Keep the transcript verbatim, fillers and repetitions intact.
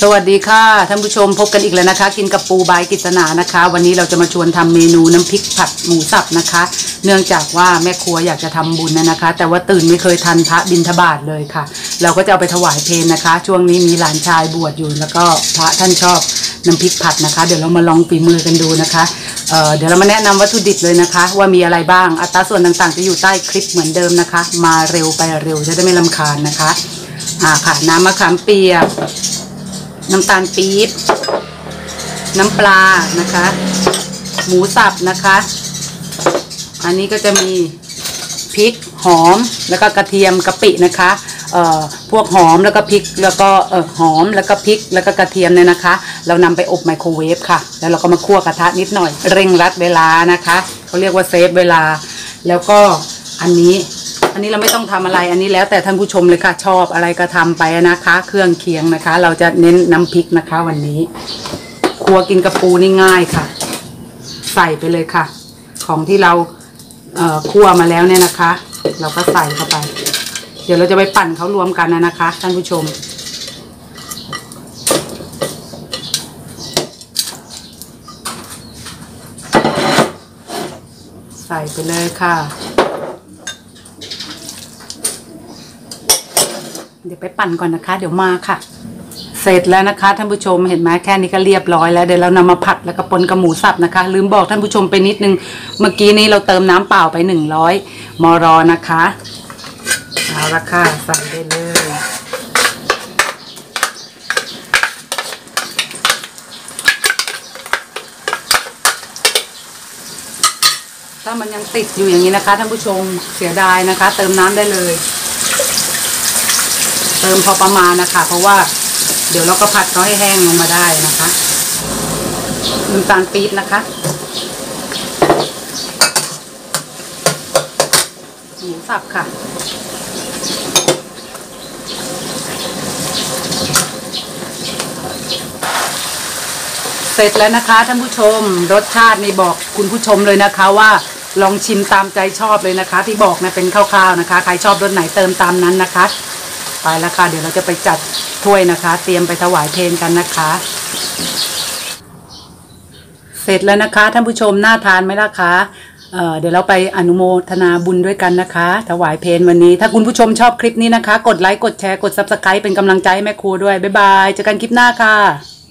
สวัสดีค่ะท่านผู้ชมพบกันอีกแล้วนะคะกินกับปูบายกิษณานะคะวันนี้เราจะมาชวนทำเมนูน้ำพริกผัดหมูสับนะคะเนื่องจากว่าแม่ครัวอยากจะทำบุญนะคะแต่ว่าตื่นไม่เคยทันพระบิณฑบาตเลยค่ะเราก็จะเอาไปถวายเพลนะคะช่วงนี้มีหลานชายบวชอยู่แล้วก็พระท่านชอบน้ำพริกผัดนะคะเดี๋ยวเรามาลองฝีมือกันดูนะคะเอ่อเดี๋ยวเรามาแนะนำวัตถุดิบเลยนะคะว่ามีอะไรบ้างอัตราส่วนต่างๆจะอยู่ใต้คลิปเหมือนเดิมนะคะมาเร็วไปเร็วจะได้ไม่รำคาญนะคะอ่าค่ะน้ำมะขามเปียกน้ำตาลปี๊บน้ำปลานะคะหมูสับนะคะอันนี้ก็จะมีพริกหอมแล้วก็กระเทียมกะปินะคะเอ่อพวกหอมแล้วก็พริกแล้วก็เอ่อหอมแล้วก็พริกแล้วก็กระเทียมเนี่ยนะคะเรานำไปอบไมโครเวฟค่ะแล้วเราก็มาคั่วกระทะนิดหน่อยเร่งรัดเวลานะคะเขาเรียกว่าเซฟเวลาแล้วก็อันนี้อันนี้เราไม่ต้องทำอะไรอันนี้แล้วแต่ท่านผู้ชมเลยค่ะชอบอะไรก็ทำไปนะคะเครื่องเคียงนะคะเราจะเน้นน้ำพริกนะคะวันนี้ครัวกินกับปูนี่ง่ายค่ะใส่ไปเลยค่ะของที่เราเอ่อคั่วมาแล้วเนี่ยนะคะเราก็ใส่เข้าไปเดี๋ยวเราจะไปปั่นเขารวมกันนะนะคะท่านผู้ชมใส่ไปเลยค่ะเดี๋ยวไปปั่นก่อนนะคะเดี๋ยวมาค่ะเสร็จแล้วนะคะท่านผู้ชมเห็นไหมแค่นี้ก็เรียบร้อยแล้วเดี๋ยวเรานำมาผัดแล้วก็ปนกับหมูสับนะคะลืมบอกท่านผู้ชมไปนิดนึงเมื่อกี้นี้เราเติมน้ำเปล่าไปหนึ่งร้อยมลนะคะเอาละค่ะใส่ได้เลยถ้ามันยังติดอยู่อย่างนี้นะคะท่านผู้ชมเสียดายนะคะเติมน้ำได้เลยเติมพอประมาณนะคะเพราะว่าเดี๋ยวเราก็ผัดเขาให้แห้งลงมาได้นะคะน้ำตาลปี๊บนะคะหมูสับค่ะเสร็จแล้วนะคะท่านผู้ชมรสชาตินี่บอกคุณผู้ชมเลยนะคะว่าลองชิมตามใจชอบเลยนะคะที่บอกนะเป็นคร่าวๆนะคะใครชอบรสไหนเติมตามนั้นนะคะไปแล้วค่ะเดี๋ยวเราจะไปจัดถ้วยนะคะเตรียมไปถวายเพลกันนะคะเสร็จแล้วนะคะท่านผู้ชมน่าทานไหมล่ะคะเอ่อเดี๋ยวเราไปอนุโมทนาบุญด้วยกันนะคะถวายเพลวันนี้ถ้าคุณผู้ชมชอบคลิปนี้นะคะกดไลค์กดแชร์กดซับสไครป์เป็นกำลังใจให้แม่ครูด้วยบ๊ายบายเจอกันคลิปหน้าค่ะ